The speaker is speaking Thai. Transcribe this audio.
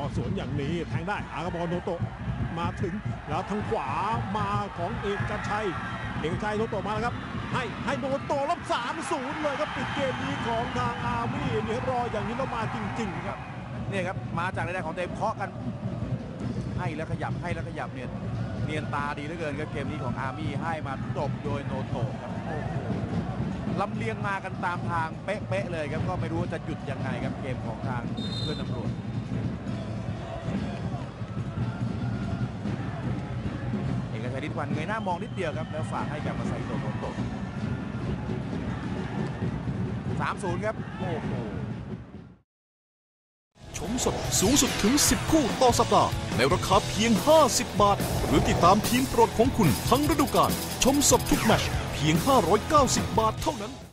สวนอย่างนี้แทงได้อากาบอลโนโตะมาถึงแล้วทางขวามาของเอกชัยโนโตะมาแล้วครับให้โนโตะรับ3-0เลยครับปิดเกมนี้ของทางอาร์มี่เนี่ยรออย่างนี้แล้วมาจริงๆครับเนี่ยครับมาจากในแดนของเต็มเคาะกันให้แล้วขยับเนี่ยเนียนตาดีเหลือเกินครับเกมนี้ของอาร์มี่ให้มาจบโดยโนโตะครับลำเลียงมากันตามทางเป๊ะเลยครับก็ไม่รู้ว่าจะหยุดยังไงครับเกมของทางเพื่อนตำรวจเอกชัยฤทธิ์วันเงยหน้ามองนิดเดียวครับแล้วฝากให้กับมาไซโตะโนโตะ3-0ครับโอ้โหชมสดสูงสุดถึง10คู่ต่อสัปดาห์ในราคาเพียง50 บาทหรือติดตามทีมโปรดของคุณทั้งฤดูกาลชมสดทุกแมตช์เพียง590 บาทเท่านั้น